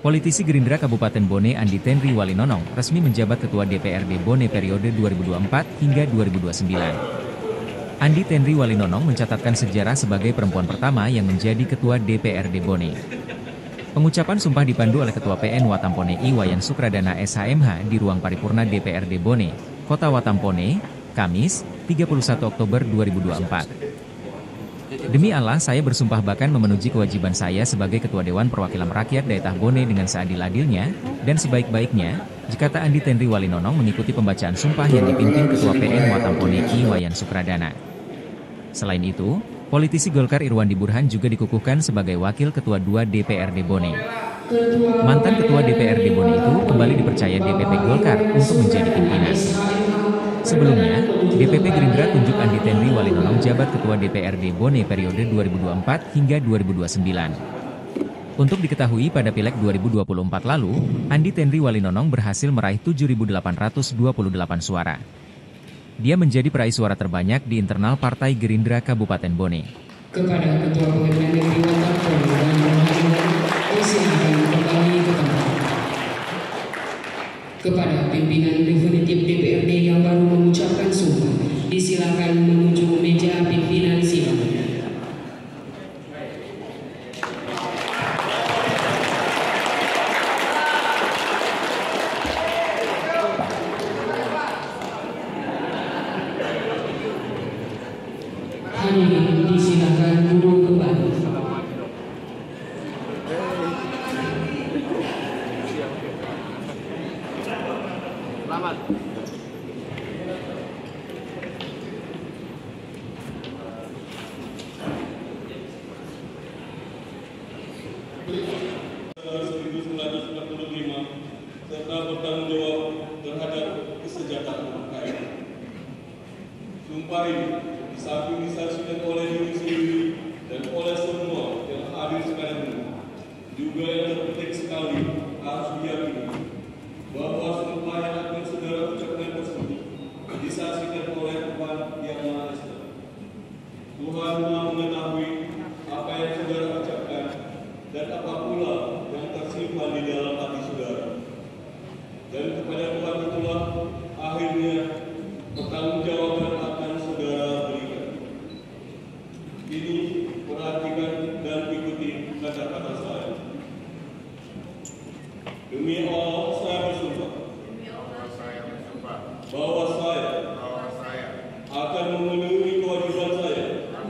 Politisi Gerindra Kabupaten Bone Andi Tenri Walinonong resmi menjabat Ketua DPRD Bone periode 2024 hingga 2029. Andi Tenri Walinonong mencatatkan sejarah sebagai perempuan pertama yang menjadi Ketua DPRD Bone. Pengucapan sumpah dipandu oleh Ketua PN Watampone I Wayan Sukradana SHMH di ruang paripurna DPRD Bone, Kota Watampone, Kamis, 31 Oktober 2024. Demi Allah, saya bersumpah bahkan memenuhi kewajiban saya sebagai Ketua Dewan Perwakilan Rakyat Daerah Bone dengan seadil-adilnya dan sebaik-baiknya, dikata Andi Tenri Walinonong mengikuti pembacaan sumpah yang dipimpin Ketua PN Watampone I Wayan Sukradana. Selain itu, politisi Golkar Irwandi Burhan juga dikukuhkan sebagai Wakil Ketua 2 DPRD Bone. Mantan Ketua DPRD Bone itu kembali dipercaya DPP Golkar untuk menjadi pimpinan. Sebelumnya, DPP Gerindra tunjuk Andi Tenri Walinonong jabat Ketua DPRD Bone periode 2024 hingga 2029. Untuk diketahui pada Pileg 2024 lalu, Andi Tenri Walinonong berhasil meraih 7.828 suara. Dia menjadi peraih suara terbanyak di internal Partai Gerindra Kabupaten Bone. Kepada Ketua Pengadilan Negeri Watampone dan Pengadilan, silakan kembali ke tempat. Kepada pimpinan definitif DPRD yang baru mengucapkan sumpah, disilakan menuju meja pimpinan sidang. Hadirin disilakan duduk kembali. Selamat. Serta bertanggung jawab terhadap kesejahteraan rakyat. Sumpah ini disaksikan oleh diri sendiri dan oleh semua yang hadir sekarang ini. Juga yang terpenting sekali harus diyakini bahwa sumpah yang akan saudara ucapkan tersebut disaksikan oleh Tuhan Yang Maha Esa. Tuhan Maha mengetahui apa yang saudara ucapkan dan apa pula yang tersimpan di dalam hati saudara. Dan kepada Tuhan itulah akhirnya pertanggungjawaban akan saudara berikan. Ini perhatikan dan ikuti kata-kata saya. Demi Allah saya bersumpah bahwa saya akan memenuhi kewajiban saya.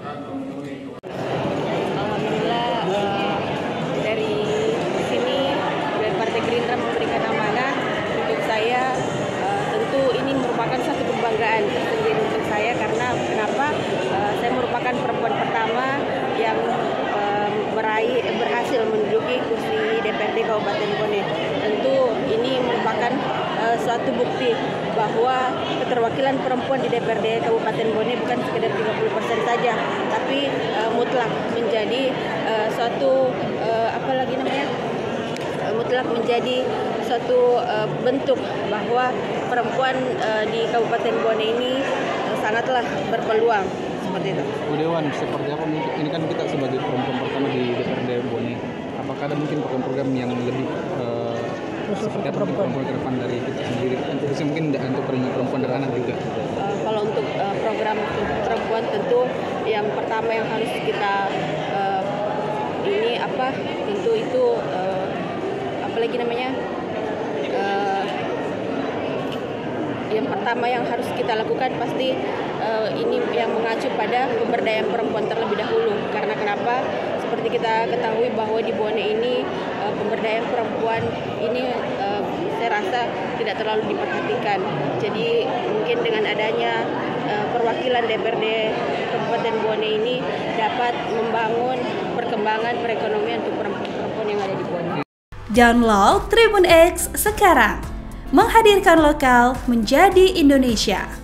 Alhamdulillah, dari sini dari Partai Gerindra memberikan amanah untuk saya. Tentu ini merupakan satu kebanggaan tersendiri untuk saya karena kenapa? Saya merupakan perempuan pertama yang berhasil menduduki kursi DPRD Kabupaten Bone. Tentu ini merupakan suatu bukti bahwa keterwakilan perempuan di DPRD Kabupaten Bone bukan sekedar 30% saja, tapi mutlak menjadi suatu mutlak menjadi suatu bentuk bahwa perempuan di Kabupaten Bone ini sangatlah berpeluang seperti itu. Bu Dewan, seperti apa ini kan kita sebagai perempuan pertama di DPRD Bone, apakah ada mungkin program-program yang lebih seperti apa perempuan ke depan dari kita sendiri, khususnya mungkin untuk perempuan dan anak juga? Kalau untuk program perempuan tentu yang pertama yang harus kita tentu itu yang pertama yang harus kita lakukan pasti ini yang mengacu pada pemberdayaan perempuan terlebih dahulu. Karena kenapa? Seperti kita ketahui bahwa di Bone ini pemberdayaan perempuan ini saya rasa tidak terlalu diperhatikan. Jadi mungkin dengan adanya perwakilan DPRD Kabupaten Bone ini dapat membangun perkembangan perekonomian untuk perempuan yang ada di Bone. Download Tribun X sekarang, menghadirkan lokal menjadi Indonesia.